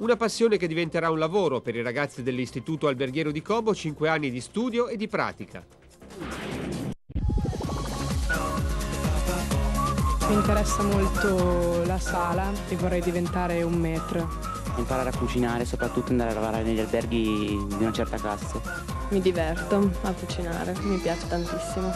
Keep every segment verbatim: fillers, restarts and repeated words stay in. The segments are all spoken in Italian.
Una passione che diventerà un lavoro per i ragazzi dell'Istituto Alberghiero di Como, cinque anni di studio e di pratica. Mi interessa molto la sala e vorrei diventare un maître. Imparare a cucinare, soprattutto andare a lavorare negli alberghi di una certa classe. Mi diverto a cucinare, mi piace tantissimo.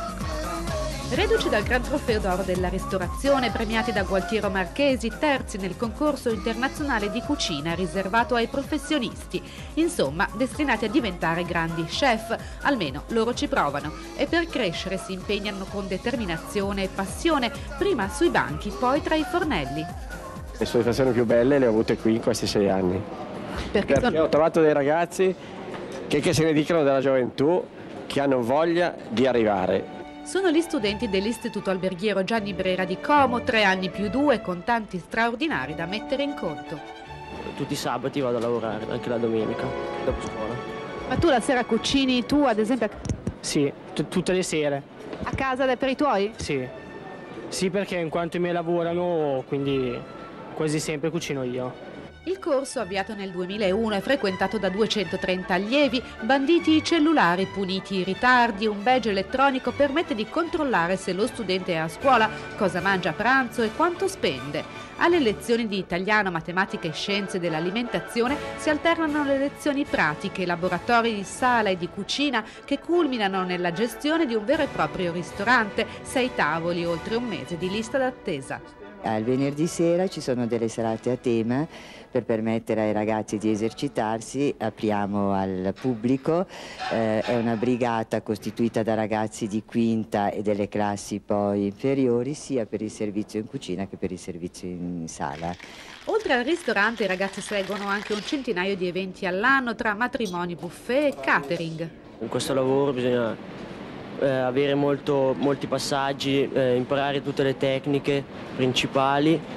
Reduci dal Gran Trofeo d'Oro della Ristorazione, premiati da Gualtiero Marchesi, terzi nel concorso internazionale di cucina riservato ai professionisti. Insomma, destinati a diventare grandi chef, almeno loro ci provano. E per crescere si impegnano con determinazione e passione, prima sui banchi, poi tra i fornelli. Le soddisfazioni più belle le ho avute qui in questi sei anni. Perché, Perché ho trovato dei ragazzi che, che se ne dicono della gioventù, che hanno voglia di arrivare. Sono gli studenti dell'Istituto Alberghiero Gianni Brera di Como, tre anni più due, con tanti straordinari da mettere in conto. Tutti i sabati vado a lavorare, anche la domenica, dopo scuola. Ma tu la sera cucini tu, ad esempio? Sì, tutte le sere. A casa per i tuoi? Sì. Sì, perché in quanto i miei lavorano, quindi quasi sempre cucino io. Il corso, avviato nel duemilauno, è frequentato da duecentotrenta allievi, banditi i cellulari, puniti i ritardi, un badge elettronico permette di controllare se lo studente è a scuola, cosa mangia a pranzo e quanto spende. Alle lezioni di italiano, matematica e scienze dell'alimentazione si alternano le lezioni pratiche, laboratori di sala e di cucina che culminano nella gestione di un vero e proprio ristorante, sei tavoli, oltre un mese di lista d'attesa. Al venerdì sera ci sono delle serate a tema per permettere ai ragazzi di esercitarsi, apriamo al pubblico, eh, è una brigata costituita da ragazzi di quinta e delle classi poi inferiori, sia per il servizio in cucina che per il servizio in sala. Oltre al ristorante i ragazzi seguono anche un centinaio di eventi all'anno tra matrimoni, buffet e catering. In questo lavoro bisogna eh, avere molto, molti passaggi, eh, imparare tutte le tecniche principali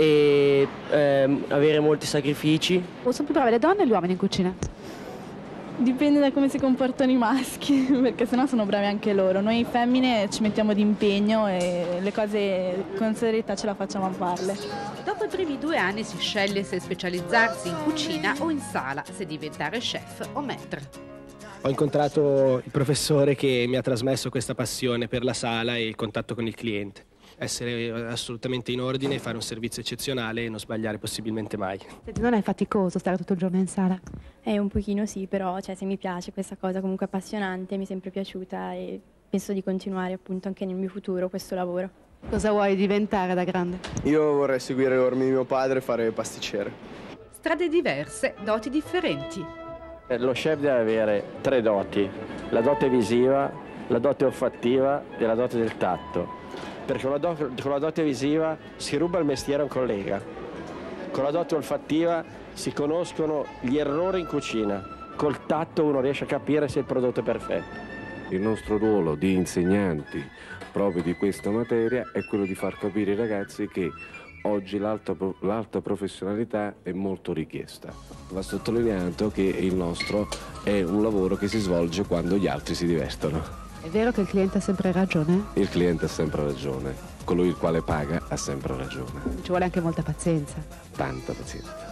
e eh, avere molti sacrifici. Sono più brave le donne o gli uomini in cucina? Dipende da come si comportano i maschi, perché sennò sono bravi anche loro. Noi femmine ci mettiamo d'impegno e le cose con serietà ce la facciamo a farle. Dopo i primi due anni si sceglie se specializzarsi in cucina o in sala, se diventare chef o maître. Ho incontrato il professore che mi ha trasmesso questa passione per la sala e il contatto con il cliente. Essere assolutamente in ordine, fare un servizio eccezionale e non sbagliare possibilmente mai. Non è faticoso stare tutto il giorno in sala? Eh, un pochino sì, però cioè, se mi piace questa cosa comunque appassionante, mi è sempre piaciuta e penso di continuare appunto anche nel mio futuro questo lavoro. Cosa vuoi diventare da grande? Io vorrei seguire le orme di mio padre e fare pasticcere. Strade diverse, doti differenti. Lo chef deve avere tre doti, la dote visiva, la dote olfattiva e la dote del tatto. Perché con la, dote, con la dote visiva si ruba il mestiere a un collega, con la dote olfattiva si conoscono gli errori in cucina, col tatto uno riesce a capire se il prodotto è perfetto. Il nostro ruolo di insegnanti proprio di questa materia è quello di far capire ai ragazzi che oggi l'alta, l'alta professionalità è molto richiesta. Va sottolineato che il nostro è un lavoro che si svolge quando gli altri si divertono. È vero che il cliente ha sempre ragione? Il cliente ha sempre ragione, colui il quale paga ha sempre ragione. Ci vuole anche molta pazienza. Tanta pazienza.